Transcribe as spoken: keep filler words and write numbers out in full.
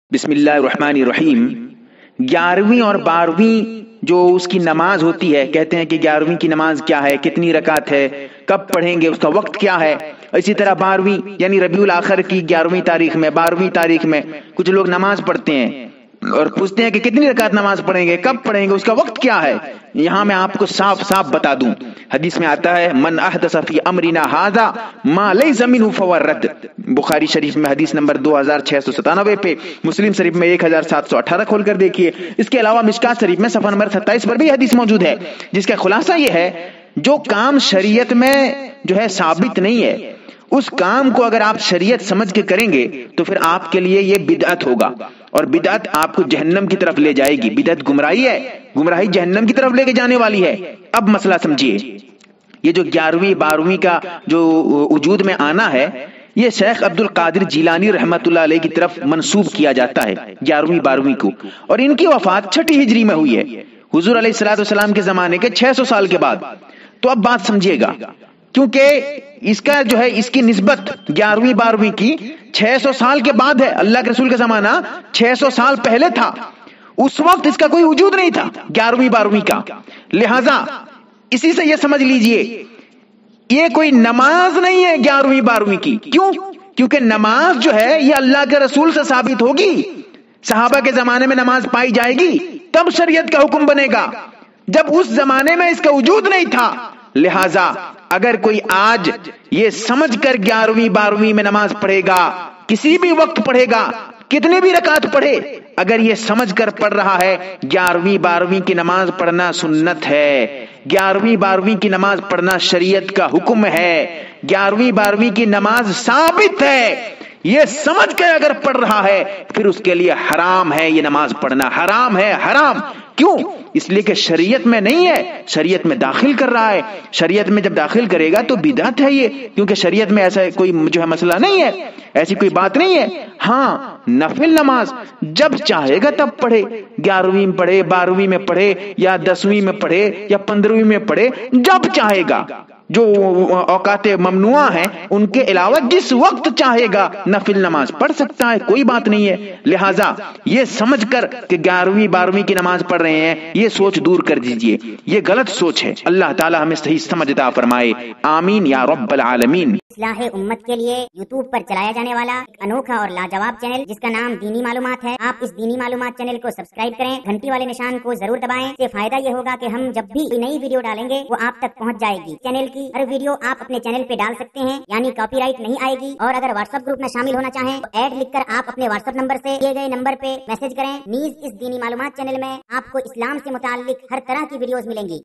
بسم اللہ الرحمن الرحیم۔ گیارہویں اور بارہویں جو اس کی نماز ہوتی ہے، کہتے ہیں کہ گیارہویں کی نماز کیا ہے، کتنی رکعت ہے، کب پڑھیں گے، اس کا وقت کیا ہے۔ اسی طرح بارہویں یعنی ربیع الاخر کی گیارہویں تاریخ میں بارہویں تاریخ میں کچھ لوگ نماز پڑھتے ہیں اور پوچھتے ہیں کہ کتنی رکعت نماز پڑھیں گے، کب پڑھیں گے، اس کا وقت کیا ہے۔ یہاں میں آپ کو صاف صاف بتا دوں، حدیث میں آتا ہے من احدث فی امرنا ھذا ما لیس منہ فہو رد، بخاری شریف میں حدیث نمبر دو ہزار چھ سو ستانوے پہ، مسلم شریف میں ایک ہزار سات سو اٹھارہ کھول کر دیکھیے۔ اس کے علاوہ مشکات شریف میں صفحہ نمبر ستائیس پر بھی حدیث موجود ہے، جس کا خلاصہ یہ ہے جو کام شریعت میں جو ہے ثابت نہیں ہے، اس کام کو اگر آپ شریعت سمجھ کے کریں گے تو پھر آپ کے لیے یہ بدعت ہوگا، اور بدعت آپ کو جہنم کی طرف لے جائے گی۔ بدعت گمراہی ہے، گمراہی جہنم کی طرف لے کے جانے والی ہے۔ اب مسئلہ سمجھیے، یہ جو گیارہویں بارہویں کا جو وجود میں آنا ہے، یہ شیخ عبد القادر جیلانی رحمت اللہ علیہ کی طرف منسوب کیا جاتا ہے گیارہویں بارہویں کو، اور ان کی وفات چھٹی ہجری میں ہوئی ہے، حضور علیہ الصلوۃ والسلام کے زمانے کے چھ سو سال کے بعد۔ تو اب بات سمجھیے گا، کیونکہ اس کا جو ہے اس کی نسبت گیارہویں بارہویں کی چھ سو سال کے بعد ہے۔ اللہ کے رسول کا زمانہ چھ سو سال پہلے تھا، اس وقت اس کا کوئی وجود نہیں تھا گیارہویں بارہویں کا۔ لہذا اسی سے یہ سمجھ لیجئے یہ کوئی نماز نہیں ہے گیارہویں بارہویں کی۔ کیوں؟ کیونکہ نماز جو ہے یہ اللہ کے رسول سے ثابت ہوگی، صحابہ کے زمانے میں نماز پائی جائے گی، تب شریعت کا حکم بنے گا، جب اس زمانے میں اس کا وجود نہیں تھا۔ لہذا اگر کوئی آج یہ سمجھ کر گیارہویں بارہویں میں نماز پڑھے گا، کسی بھی وقت پڑھے گا، کتنی بھی رکعت پڑھے، اگر یہ سمجھ کر پڑھ رہا ہے گیارہویں بارہویں کی نماز پڑھنا سنت ہے، گیارہویں بارہویں کی نماز پڑھنا شریعت کا حکم ہے، گیارہویں بارہویں کی نماز ثابت ہے، یہ سمجھ کر اگر پڑھ رہا ہے پھر اس کے لیے حرام ہے، یہ نماز پڑھنا حرام ہے۔ حرام کیوں؟ اس لیے کہ شریعت میں نہیں ہے، شریعت میں داخل کر رہا ہے۔ شریعت میں جب داخل کرے گا تو بدعت ہے یہ، کیونکہ شریعت میں ایسا کوئی جو ہے مسئلہ نہیں ہے، ایسی کوئی بات نہیں ہے۔ ہاں نفل نماز جب چاہے گا تب پڑھے، گیارہویں میں پڑھے، بارہویں میں پڑھے، یا دسویں میں پڑھے، یا پندرہویں میں پڑھے، جب چاہے گا۔ جو اوقات ممنوع ہیں ان کے علاوہ جس وقت چاہے گا نفل نماز پڑھ سکتا ہے، کوئی بات نہیں ہے۔ لہٰذا یہ سمجھ کر کہ گیارہویں بارہویں کی نماز پڑھ رہے ہیں، یہ سوچ دور کر دیجئے، یہ غلط سوچ ہے۔ اللہ تعالی ہمیں صحیح سمجھ عطا فرمائے، آمین یا رب العالمین۔ اصلاح امت کے لیے یوٹیوب پر چلایا جانے والا ایک انوکھا اور لاجواب چینل جس کا نام دینی معلومات ہے، آپ اس دینی معلومات چینل کو سبسکرائب کریں، گھنٹی والے نشان کو ضرور دبائیں۔ اس سے فائدہ یہ ہوگا کہ ہم جب بھی نئی ویڈیو ڈالیں گے وہ آپ تک پہنچ جائے گی۔ چینل کی ہر ویڈیو آپ اپنے چینل پہ ڈال سکتے ہیں، یعنی کاپی رائٹ نہیں آئے گی۔ اور اگر واٹس ایپ گروپ میں شامل ہونا چاہیں تو ایڈ لکھ کر آپ اپنے واٹس ایپ نمبر سے دیے گئے نمبر پہ میسج کریں۔ نیز اس دینی معلومات چینل میں آپ کو اسلام سے متعلق ہر طرح کی ویڈیوز ملیں گی۔